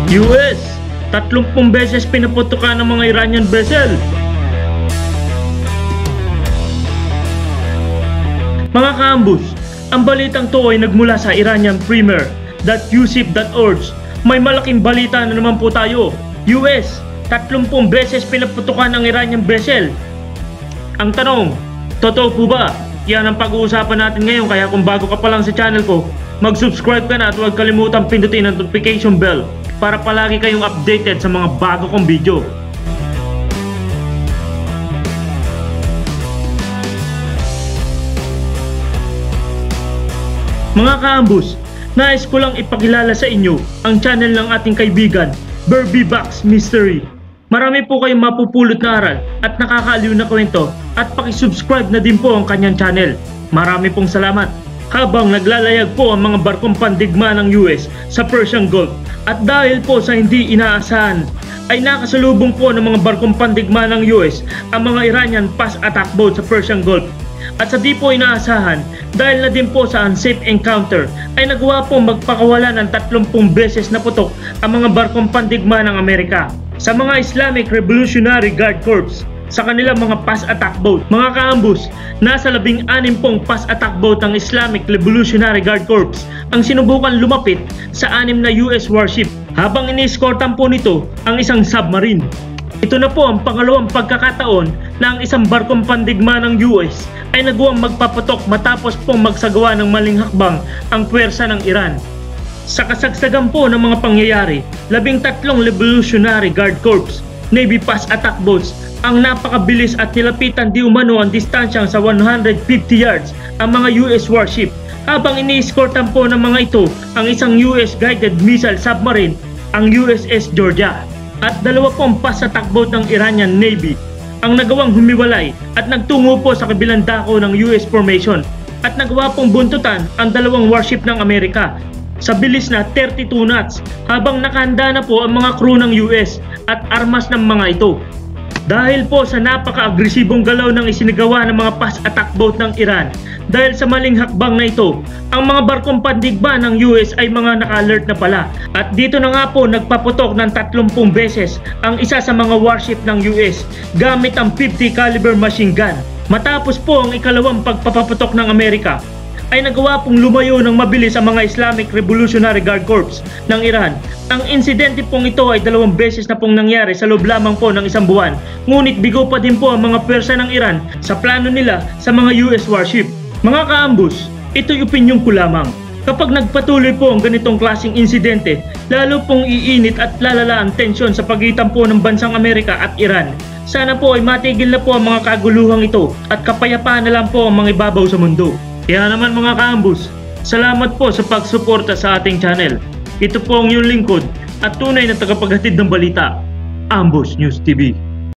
US, 30 beses pinaputukan ng mga Iranian vessel. Mga kaambus, ang balitang to ay nagmula sa Iranian Premier.usip.org. May malaking balita na naman po tayo. US, 30 beses pinaputukan ng Iranian vessel. Ang tanong, totoo po ba? Yan ang pag-uusapan natin ngayon, kaya kung bago ka pa lang sa channel ko, mag-subscribe ka na at huwag kalimutang pindutin ang notification bell para palagi kayong updated sa mga bago kong video. Mga kaambus, nais ko lang ipakilala sa inyo ang channel ng ating kaibigan, Berbiebox Mystery. Marami po kayong mapupulot na aral at nakakaaliw na kwento, at pakisubscribe na din po ang kanyang channel. Marami pong salamat. Habang naglalayag po ang mga barkong pandigma ng US sa Persian Gulf, at dahil po sa hindi inaasahan ay nakasalubong po ng mga barkong pandigma ng US ang mga Iranian fast attack boat sa Persian Gulf. At sa di po inaasahan, dahil na din po sa unsafe encounter, ay nagawa po magpakawala ng 30 beses na putok ang mga barkong pandigma ng Amerika sa mga Islamic Revolutionary Guard Corps sa kanilang mga fast attack boat. Mga kaambus, nasa 16 pong fast attack boat ng Islamic Revolutionary Guard Corps ang sinubukan lumapit sa 6 na US warship, habang ini-escortan po nito ang isang submarine. Ito na po ang pangalawang pagkakataon na ang isang barkong pandigma ng US ay nagawang magpaputok matapos pong magsagawa ng maling hakbang ang puwersa ng Iran. Sa kasagsagan po ng mga pangyayari, 13 Revolutionary Guard Corps Navy fast attack boats ang napakabilis at nilapitan di umano ang distansyang sa 150 yards ang mga US warship, habang ini-escortan po ng mga ito ang isang US guided missile submarine, ang USS Georgia, at 2 pong fast attack boat ng Iranian Navy ang nagawang humiwalay at nagtungo po sa kabilang dako ng US formation, at nagawa pong buntutan ang 2 warship ng Amerika sa bilis na 32 knots, habang nakahanda na po ang mga crew ng US at armas ng mga ito. Dahil po sa napaka-agresibong galaw ng isinagawa ng mga fast attack boat ng Iran, dahil sa maling hakbang na ito, ang mga barkong pandigma ng US ay mga naka-alert na pala, at dito na nga po nagpaputok ng 30 beses ang isa sa mga warship ng US gamit ang 50 caliber machine gun. Matapos po ang ikalawang pagpapaputok ng Amerika, ay nagawa pong lumayo ng mabilis ang mga Islamic Revolutionary Guard Corps ng Iran. Ang insidente pong ito ay 2 beses na pong nangyari sa loob lamang po ng 1 buwan, ngunit bigo pa din po ang mga pwersa ng Iran sa plano nila sa mga US warship. Mga kaambus, ito'y opinyon ko lamang. Kapag nagpatuloy po ang ganitong klaseng insidente, lalo pong iinit at lalala ang tensyon sa pagitan po ng bansang Amerika at Iran. Sana po ay matigil na po ang mga kaguluhang ito at kapayapaan na lang po ang mga ibabaw sa mundo. Kaya naman mga kaambus, salamat po sa pagsuporta sa ating channel. Ito po ang iyong lingkod at tunay na tagapaghatid ng balita, Ambush News TV.